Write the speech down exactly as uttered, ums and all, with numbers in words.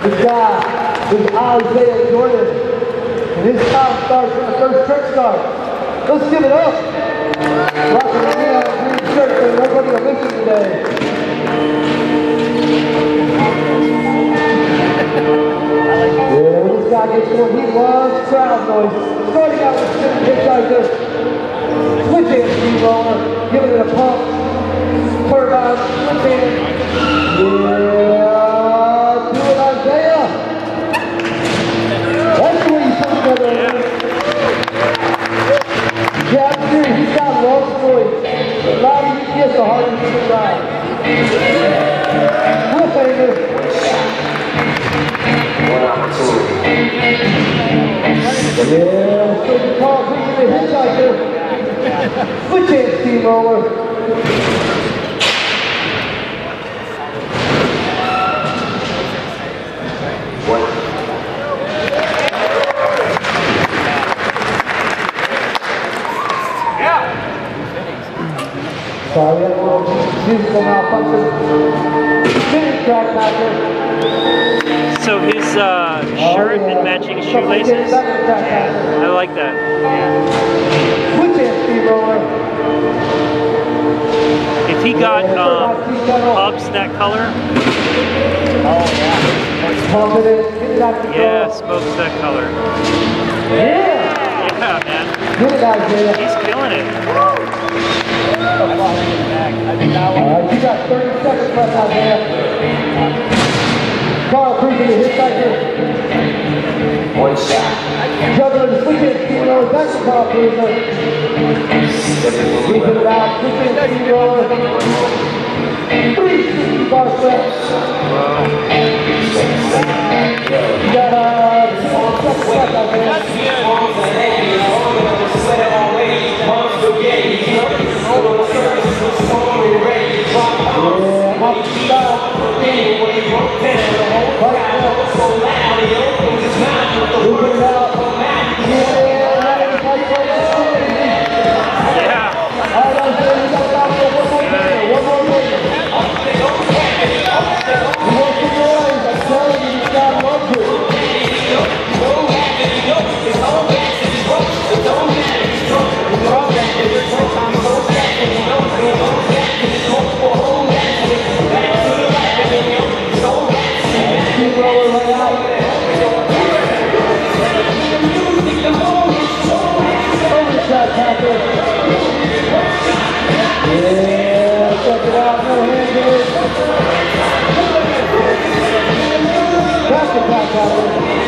This guy is Isaiah Jordan, and his time starts when the first trick starts. Let's give it up. Rocking the neon green shirt, and nobody will miss it today. Yeah, this guy gets what he loves, crowd noise. Starting out with sitting hits like this. Switch hand steamroller, giving it a pump. Turbine, switch hand. Yeah, do it, Isaiah. That's the way you put together. Yeah, I'm serious. He's got long stories. The louder you get, the harder you can ride. Real famous. One opportunity. Yeah, so the car bringing the hitchhiker. Switch hand steamroller. One. Yeah. Sorry, that little musical malfunction. Spinning track back there. So his uh, shirt and matching shoelaces, I like that. Switch hand steamroller. If he got um, hubs that color, oh yeah, yeah, smokes that color. Yeah, yeah, man. Get it out there. He's killing it. Alright, you got thirty seconds left out there. Carl Cruiser, the hitchhiker. One shot. Juggling the switch hand steamroller. That's the Carl Cruiser. Sweeping it out. Switch hand steamroller. three sixty bar steps. You got uh, two seconds left out there. Yeah, off the style. Moving it out. Yeah, Yeah. all right, so you got about one more minute. One more minute. You want some noise? I'm telling you, this guy loves it. Steamroller right out. Overshot tackle. Yeah, check it out. No hand in it. Back to back out.